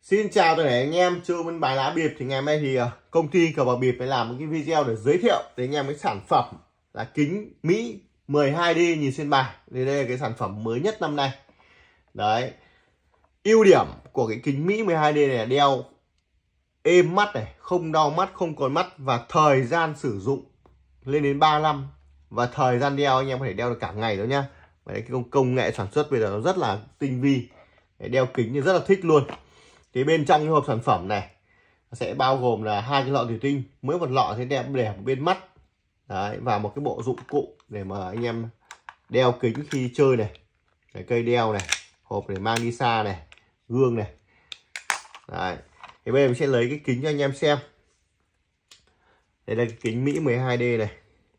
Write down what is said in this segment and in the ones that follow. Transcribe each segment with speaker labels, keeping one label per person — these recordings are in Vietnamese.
Speaker 1: Xin chào tất cả anh em chơi bên bài lá bịp. Thì ngày hôm nay thì công ty Cờ Bạc Bịp phải làm một cái video để giới thiệu đến anh em cái sản phẩm là kính Mỹ 12D nhìn xuyên bài. Đây là cái sản phẩm mới nhất năm nay. Đấy, ưu điểm của cái kính Mỹ 12D này là đeo êm mắt này, không đau mắt, không cồn mắt, và thời gian sử dụng lên đến 3 năm, và thời gian đeo anh em có thể đeo được cả ngày đó nhá. Và cái công nghệ sản xuất bây giờ nó rất là tinh vi, đeo kính thì rất là thích luôn. Thì bên trong cái hộp sản phẩm này sẽ bao gồm là 2 cái lọ thủy tinh, mỗi một lọ sẽ để một bên mắt. Đấy, và một cái bộ dụng cụ để mà anh em đeo kính khi chơi này. Cái cây đeo này, hộp để mang đi xa này, gương này. Đấy. Thì bây giờ mình sẽ lấy cái kính cho anh em xem. Đây là cái kính Mỹ 12D này.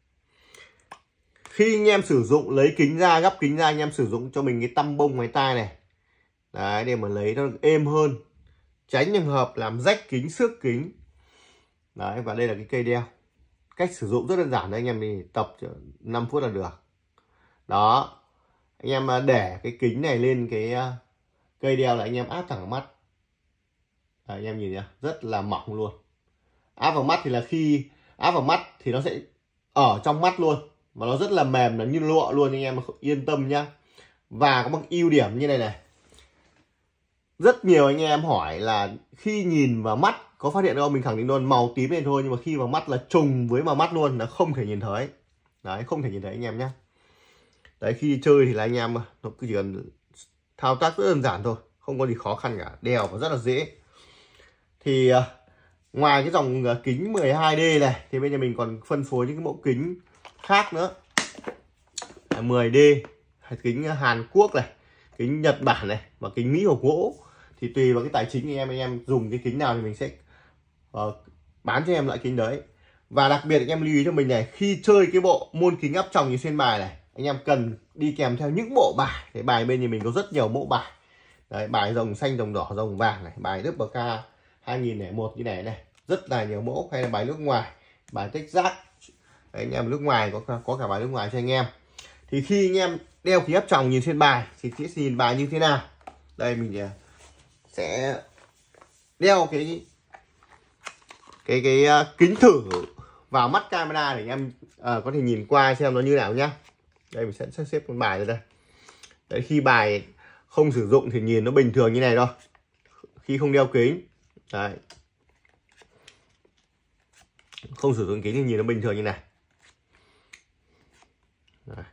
Speaker 1: Khi anh em sử dụng, lấy kính ra, gấp kính ra, anh em sử dụng cho mình cái tăm bông ngoài tai này. Đấy, để mà lấy nó êm hơn, tránh trường hợp làm rách kính, xước kính. Đấy, và đây là cái cây đeo. Cách sử dụng rất đơn giản đấy anh em, thì tập 5 phút là được. Đó, anh em để cái kính này lên cái cây đeo là anh em áp thẳng vào mắt. Đấy, anh em nhìn nhá, rất là mỏng luôn. Áp vào mắt thì là khi áp vào mắt thì nó sẽ ở trong mắt luôn, và nó rất là mềm, nó như lụa luôn, anh em yên tâm nhá. Và có một ưu điểm như này này. Rất nhiều anh em hỏi là khi nhìn vào mắt có phát hiện không? Mình khẳng định luôn, màu tím này thôi, nhưng mà khi vào mắt là trùng với màu mắt luôn, là không thể nhìn thấy. Đấy, không thể nhìn thấy anh em nhé. Đấy, khi đi chơi thì là anh em nó cứ chỉ cần thao tác rất đơn giản thôi, không có gì khó khăn cả, đeo và rất là dễ. Thì ngoài cái dòng kính 12D này thì bây giờ mình còn phân phối những cái mẫu kính khác nữa. 10D, kính Hàn Quốc này, kính Nhật Bản này, và kính Mỹ hộp gỗ. Thì tùy vào cái tài chính anh em dùng cái kính nào thì mình sẽ bán cho em loại kính đấy. Và đặc biệt anh em lưu ý cho mình này, khi chơi cái bộ môn kính áp tròng như xuyên bài này, anh em cần đi kèm theo những bộ bài. Cái bài bên nhà mình có rất nhiều mẫu bài. Đấy, bài rồng xanh, rồng đỏ, rồng vàng này, bài WK 2001 như này, rất là nhiều mẫu. Hay là bài nước ngoài, bài Texas. Đấy, anh em nước ngoài có cả bài nước ngoài cho anh em. Thì khi anh em đeo kính áp tròng nhìn xuyên bài thì sẽ nhìn bài như thế nào? Đây, mình sẽ đeo cái kính thử vào mắt camera để anh em có thể nhìn qua xem nó như nào nhá. Đây, mình sẽ sắp xếp con bài ra đây. Đấy, khi bài không sử dụng thì nhìn nó bình thường như này thôi, khi không đeo kính. Đấy, không sử dụng kính thì nhìn nó bình thường như này. Đấy.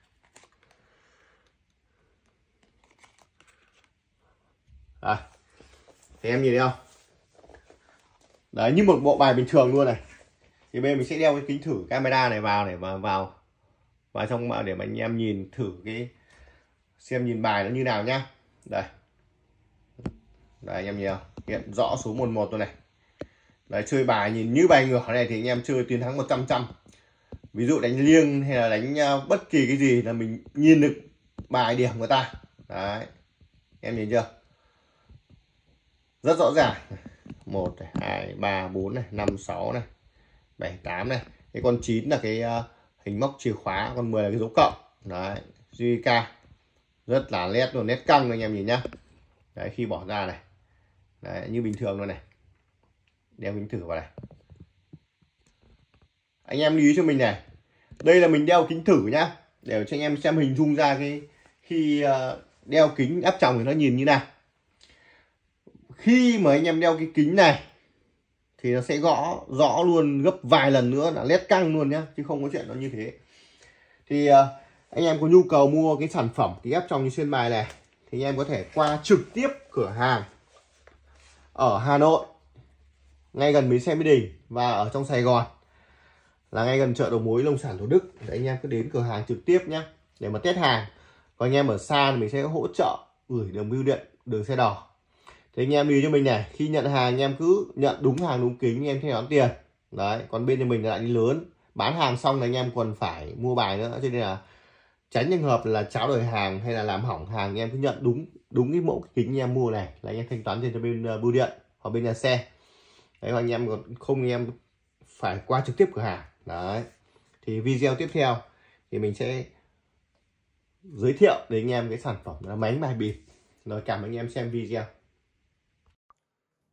Speaker 1: À, thì em nhìn thấy không? Đấy, như một bộ bài bình thường luôn này. Thì bây giờ mình sẽ đeo cái kính thử camera này vào để mà vào trong để mà anh em nhìn thử cái xem nhìn bài nó như nào nhá. Đây. Đây, anh em nhìn không? Hiện rõ số 11 rồi này. Đấy, chơi bài nhìn như bài ngửa này thì anh em chơi chiến thắng 100%. Ví dụ đánh liêng hay là đánh bất kỳ cái gì là mình nhìn được bài điểm của ta. Đấy. Em nhìn chưa? Rất rõ ràng. 1 này, 2 3 4 này, 5 6 này, 7 8 này. Cái con 9 là cái hình móc chìa khóa, con 10 là cái dấu cộng. Đấy, JK. Rất là nét luôn, nét căng anh em nhìn nhá. Đấy, khi bỏ ra này. Đấy, như bình thường luôn này. Đeo kính thử vào này. Anh em lưu ý cho mình này. Đây là mình đeo kính thử nhá, để cho anh em xem hình dung ra cái khi đeo kính áp tròng thì nó nhìn như nào. Khi mà anh em đeo cái kính này thì nó sẽ rõ luôn gấp vài lần nữa, là nét căng luôn nhá, chứ không có chuyện nó như thế. Thì anh em có nhu cầu mua cái sản phẩm kính áp tròng như xuyên bài này thì anh em có thể qua trực tiếp cửa hàng ở Hà Nội, ngay gần bến xe Mỹ Đình, và ở trong Sài Gòn là ngay gần chợ đầu mối nông sản Thủ Đức. Để anh em cứ đến cửa hàng trực tiếp nhé để mà test hàng. Còn anh em ở xa thì mình sẽ hỗ trợ gửi đường bưu điện, đường xe đỏ. Thì anh em lưu ý cho mình này, khi nhận hàng anh em cứ nhận đúng hàng đúng kính, anh em thanh toán tiền. Đấy, còn bên nhà mình là đại lý lớn, bán hàng xong là anh em còn phải mua bài nữa, cho nên là tránh trường hợp là tráo đổi hàng hay là làm hỏng hàng, anh em cứ nhận đúng cái mẫu kính anh em mua này là anh em thanh toán tiền cho bên bưu điện hoặc bên nhà xe. Đấy, anh em còn không, anh em phải qua trực tiếp cửa hàng. Đấy, thì video tiếp theo thì mình sẽ giới thiệu đến anh em cái sản phẩm là máy bài bịp. Rồi, cảm ơn anh em xem video.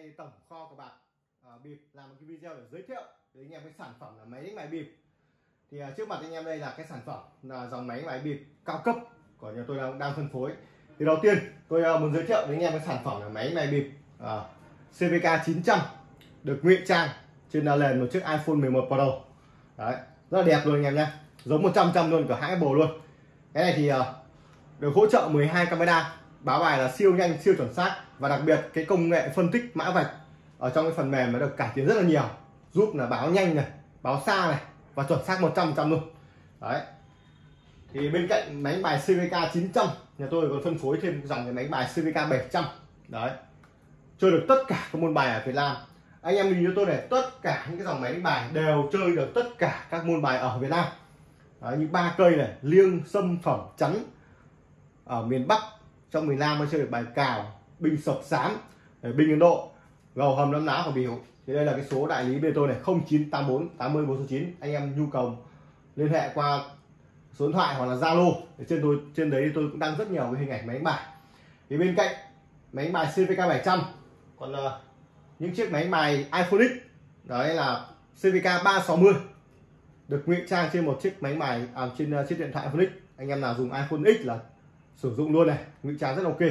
Speaker 1: thì tổng kho của bạc bịp làm một cái video để giới thiệu với anh em cái sản phẩm là máy đánh bài bịp. Thì trước mặt anh em đây là cái sản phẩm là dòng máy đánh bài bịp cao cấp của nhà tôi đang phân phối. Thì đầu tiên tôi muốn giới thiệu với anh em cái sản phẩm là máy đánh bài bịp CVK 900 được ngụy trang trên nền một chiếc iPhone 11 Pro. Đấy, rất là đẹp luôn anh em nhé, giống 100% luôn, cả hai Apple luôn. Cái này thì được hỗ trợ 12 camera, báo bài là siêu nhanh siêu chuẩn xác, và đặc biệt cái công nghệ phân tích mã vạch ở trong cái phần mềm nó được cải tiến rất là nhiều, giúp là báo nhanh này, báo xa này và chuẩn xác 100% luôn. Đấy, thì bên cạnh máy đánh bài CVK 900 nhà tôi còn phân phối thêm dòng cái máy đánh bài CVK 700. Đấy, chơi được tất cả các môn bài ở Việt Nam. Anh em nhìn cho tôi này, tất cả những cái dòng máy đánh bài đều chơi được tất cả các môn bài ở Việt Nam. Đấy, như 3 cây này, liêng, sâm, phẩm, chắn ở miền Bắc, trong miền Nam mới chơi được bài cào, binh sập xám, binh Ấn Độ, gầu hầm nấm lá của biểu. Thì đây là cái số đại lý bên tôi này, 0984 80 409. Anh em nhu cầu liên hệ qua số điện thoại hoặc là Zalo. Trên đấy tôi cũng đăng rất nhiều cái hình ảnh máy đánh bài. Thì bên cạnh máy đánh bài CVK 700 còn những chiếc máy đánh bài iPhone X, đấy là CVK 360 được ngụy trang trên một chiếc máy đánh bài trên chiếc điện thoại iPhone X. Anh em nào dùng iPhone X là sử dụng luôn này, ngụy trang rất ok.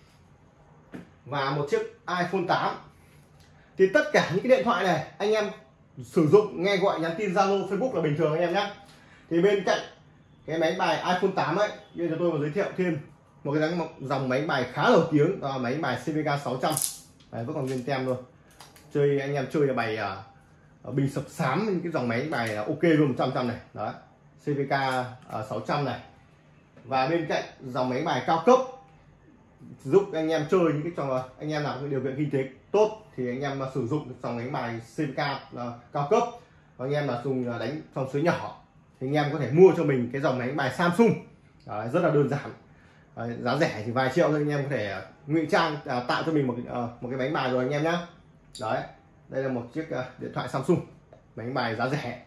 Speaker 1: Và một chiếc iPhone 8. Thì tất cả những cái điện thoại này anh em sử dụng nghe gọi, nhắn tin, Zalo, Facebook là bình thường anh em nhé. Thì bên cạnh cái máy bài iPhone 8 ấy, bây giờ tôi muốn giới thiệu thêm một cái dòng máy bài khá nổi tiếng, đó là máy bài CVK 600. Đấy, vẫn còn nguyên tem luôn. Chơi anh em chơi là bài bình sập xám, những cái dòng máy bài là ok luôn, 100% này. Đó, CVK 600 này. Và bên cạnh dòng máy bài cao cấp giúp anh em chơi những cái trò, anh em nào có điều kiện kinh tế tốt thì anh em sử dụng dòng đánh bài CVK cao cấp. Và anh em là dùng đánh trong suối nhỏ thì anh em có thể mua cho mình cái dòng đánh bài Samsung. Đấy, rất là đơn giản. Đấy, giá rẻ thì vài triệu thôi, anh em có thể ngụy trang tạo cho mình một cái bánh bài rồi anh em nhé. Đấy, đây là một chiếc điện thoại Samsung bánh bài giá rẻ.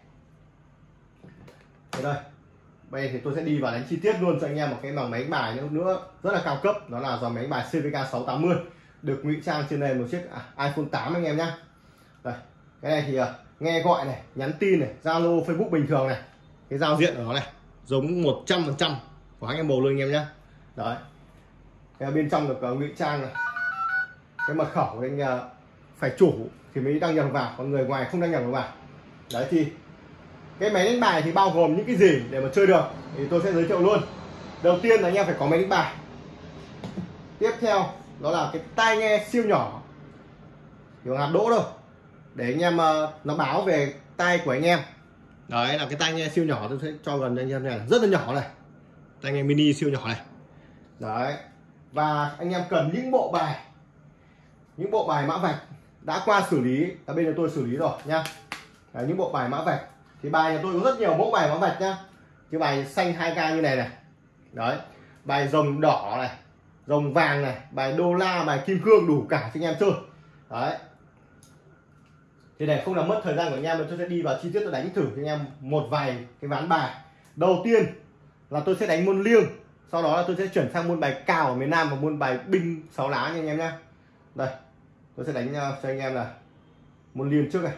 Speaker 1: Đây, bây thì tôi sẽ đi vào đánh chi tiết luôn cho anh em một cái dòng máy đánh bài nữa rất là cao cấp, đó là dòng máy đánh bài CVK 680 được ngụy trang trên nền một chiếc iPhone 8 anh em nhé. Đây, cái này thì nghe gọi này, nhắn tin này, Zalo, Facebook bình thường này, cái giao diện của nó này giống 100% của anh em bồ luôn anh em nhé. Đấy, cái bên trong được ngụy trang này, cái mật khẩu của anh phải chủ thì mới đăng nhập vào, còn người ngoài không đăng nhập vào. Đấy, thì cái máy đánh bài thì bao gồm những cái gì để mà chơi được thì tôi sẽ giới thiệu luôn. Đầu tiên là anh em phải có máy đánh bài. Tiếp theo đó là cái tai nghe siêu nhỏ, chỉ bằng hạt đỗ thôi, để anh em nó báo về tai của anh em. Đấy là cái tai nghe siêu nhỏ, tôi sẽ cho gần anh em này, rất là nhỏ này, tai nghe mini siêu nhỏ này. Đấy, và anh em cần những bộ bài mã vạch đã qua xử lý, ở bên nhà tôi xử lý rồi nhá. Đấy, những bộ bài mã vạch thì bài nhà tôi có rất nhiều mẫu bài mã vạch nhá. Cái bài xanh 2K như này này, đấy, bài rồng đỏ này, rồng vàng này, bài đô la, bài kim cương, đủ cả cho anh em chơi. Đấy, thì để không làm mất thời gian của anh em, tôi sẽ đi vào chi tiết, tôi đánh thử cho anh em một vài cái ván bài. Đầu tiên là tôi sẽ đánh môn liêng, sau đó là tôi sẽ chuyển sang môn bài cào ở miền Nam và môn bài binh 6 lá nha anh em nhé. Đây, tôi sẽ đánh cho anh em là môn liêng trước này.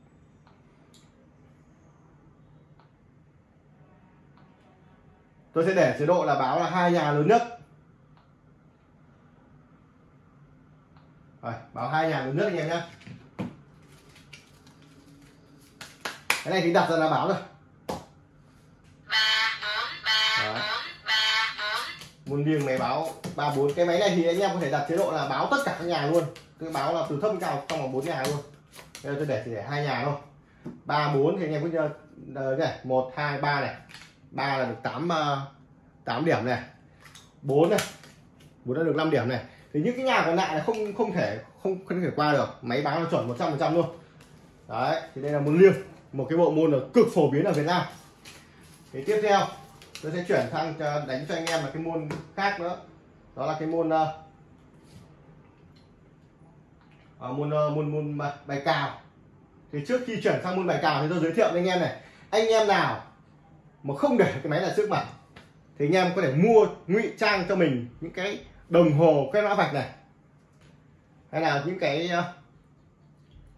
Speaker 1: Tôi sẽ để chế độ là báo là 2 nhà lớn nhất. Rồi, báo 2 nhà lớn nhất anh em nhé. Cái này thì đặt ra là báo rồi. Môn liêng máy báo 3-4. Cái máy này thì anh em có thể đặt chế độ là báo tất cả các nhà luôn. Cái báo là từ thấp đến cao trong vòng 4 nhà luôn. Đây tôi để chỉ để 2 nhà thôi. 3-4 thì anh em cứ chơi này, 1 2 3 này. 3 là được 8 điểm này. 4 này. 4 đã được 5 điểm này. Thì những cái nhà còn lại là không thể qua được. Máy báo nó chuẩn 100% luôn. Đấy, thì đây là môn liêng, một cái bộ môn là cực phổ biến ở Việt Nam. Thì tiếp theo tôi sẽ chuyển sang đánh cho anh em là cái môn khác nữa, đó là cái môn bài cào. Thì trước khi chuyển sang môn bài cào thì tôi giới thiệu với anh em này, anh em nào mà không để cái máy này trước mặt thì anh em có thể mua ngụy trang cho mình những cái đồng hồ quét mã vạch này, hay là những cái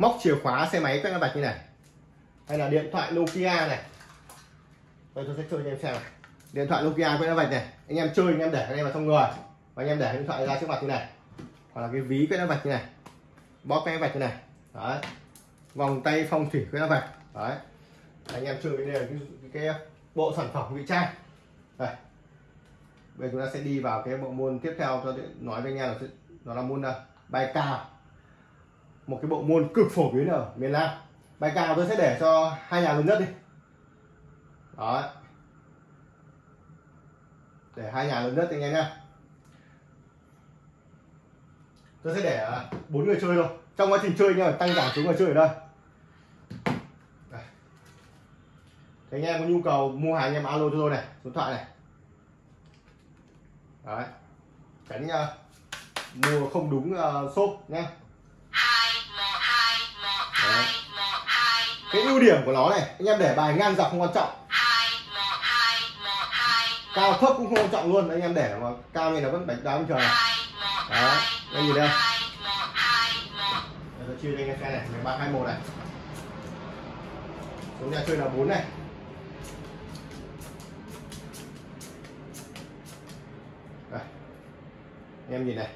Speaker 1: móc chìa khóa xe máy quét vạch như này, hay là điện thoại Nokia này. Đây tôi sẽ chơi cho em xem này. Điện thoại Nokia quét vạch này, anh em chơi anh em để cái này vào trong người và anh em để điện thoại ra trước mặt như này, hoặc là cái ví quét vạch như này, bóp quét vạch như này. Đấy, vòng tay phong thủy quét vạch. Đấy, anh em chơi cái này cái bộ sản phẩm ngụy trang. Đây, bây giờ chúng ta sẽ đi vào cái bộ môn tiếp theo. Tôi nói với anh em là nó là môn bài cào, một cái bộ môn cực phổ biến ở miền Nam. Bài cào tôi sẽ để cho hai nhà lớn nhất đi. Đó, để hai nhà lớn nhất anh em nhá. Tôi sẽ để 4 người chơi thôi. Trong quá trình chơi nhưng mà tăng giảm số người chơi ở đây. Đây. Thế anh em có nhu cầu mua hàng anh em alo cho tôi này, số điện thoại này. Đấy, tránh mua không đúng shop nhé. Cái ưu điểm của nó này, anh em để bài ngang dọc không quan trọng, cao thấp cũng không quan trọng luôn. Anh em để mà cao như là vẫn đánh đá bình thường này. Đó, anh nhìn đây. Tôi chia cho anh em xem này, 13 21 này. Số nhà chơi là 4 này. Đây, anh em nhìn này,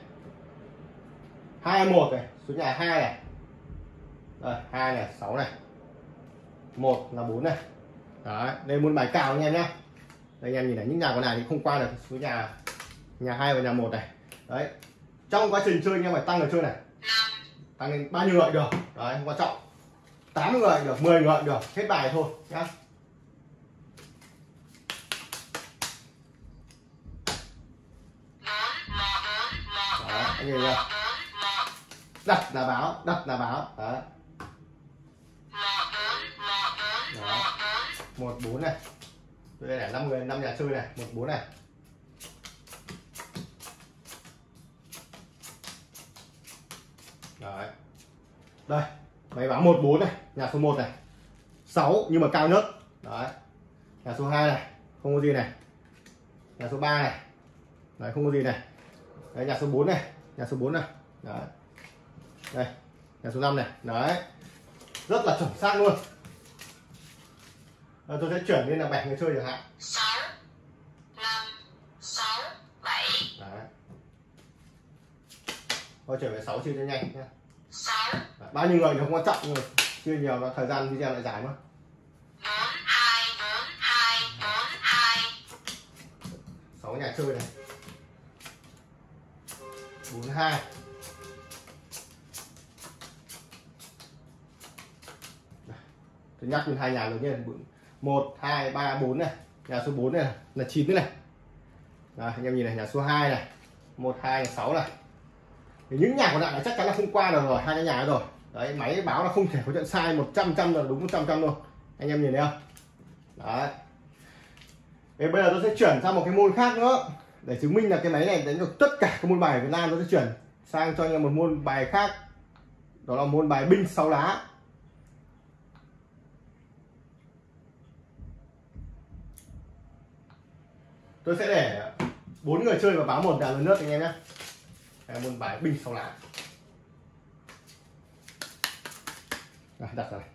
Speaker 1: 21 này, số nhà 2 này. Đây, 2 này, 6 này, 1 là 4 này. Đấy, đây muốn bài cào anh em nhé. Đây anh em nhìn này, những nhà còn lại thì không qua được số nhà 2 và nhà 1 này. Đấy, trong quá trình chơi anh em phải tăng được chơi này, tăng lên bao nhiêu gợi được. Đấy, không quan trọng, 8 gợi được, 10 gợi được, hết bài thôi nhá. Đó, anh nhìn này, đặt là báo, đặt là báo. Đấy, 1 4 này. Đây là 5 người, 5 nhà chơi này, 1 4 này. Đấy. Đây, máy báo 1 4 này, nhà số 1 này. 6 nhưng mà cao nhất. Đấy. Nhà số 2 này, không có gì này. Nhà số 3 này. Đấy, không có gì này. Đấy, nhà số 4 này, nhà số 4 này. Đấy. Đây, nhà số 5 này. Đấy. Rất là chuẩn xác luôn. Tôi sẽ chuyển lên là 7 người chơi chẳng hạn. 6 5 6 7. Đấy. Thôi trở về 6 chia cho nhanh nhé. 6. Đấy, bao nhiêu người thì không quan trọng, nhưng mà chia nhiều là thời gian video lại dài mà. 4 2 4 2 4 2. 6 nhà chơi này. 4 2. Tôi nhắc lên hai nhà lớn nha. 1 2 3 4 này. Nhà số 4 này là 9 này. Đây, anh em nhìn này, nhà số 2 này, 1 2 này, 6 này. Thì những nhà còn lại là chắc chắn là không qua được rồi, hai cái nhà rồi. Đấy, máy báo là không thể có chuyện sai 100% là đúng 100% luôn. Anh em nhìn thấy không? Đấy. Thì bây giờ tôi sẽ chuyển sang một cái môn khác nữa để chứng minh là cái máy này đánh được tất cả các môn bài ở Việt Nam. Tôi sẽ chuyển sang cho anh em một môn bài khác. Đó là môn bài binh 6 lá. Tôi sẽ để 4 người chơi và báo một nhà lớn nhất anh em nhé. Môn bài binh 6 lá. Đặt rồi.